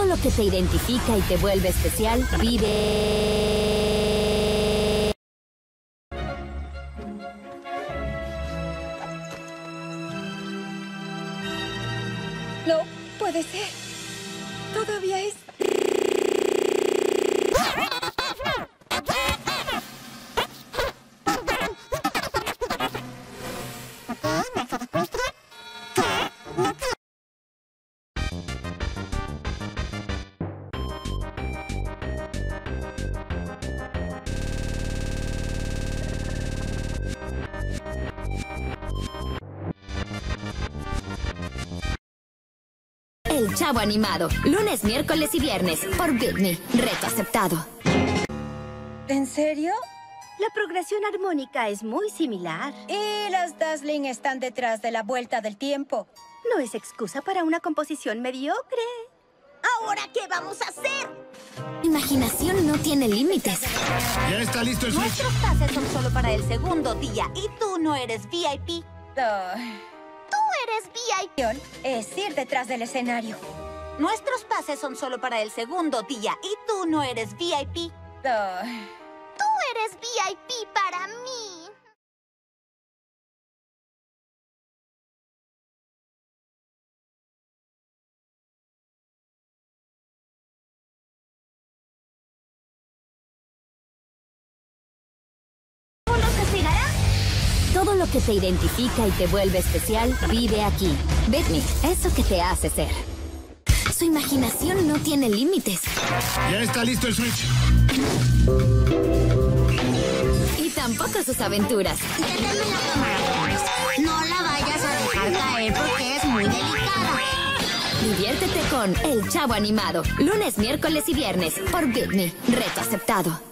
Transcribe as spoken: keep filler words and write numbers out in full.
lo que te identifica y te vuelve especial vive... No puede ser. Todavía es... El Chavo Animado, lunes, miércoles y viernes, por Bitme. Reto aceptado. ¿En serio? La progresión armónica es muy similar. Y las Dazzling están detrás de la vuelta del tiempo. No es excusa para una composición mediocre. ¿Ahora qué vamos a hacer? Imaginación no tiene límites. Ya está listo el Switch. Nuestros pases son solo para el segundo día y tú no eres V I P. Oh. Tú eres V I P. Es ir detrás del escenario. Nuestros pases son solo para el segundo día y tú no eres V I P. Oh. Tú eres V I P para mí. Todo lo que te identifica y te vuelve especial vive aquí. Bitme, eso que te hace ser. Su imaginación no tiene límites. Ya está listo el Switch. Y tampoco sus aventuras. No la vayas a dejar caer porque es muy delicada. Diviértete con El Chavo Animado, lunes, miércoles y viernes, por Bitme. Reto aceptado.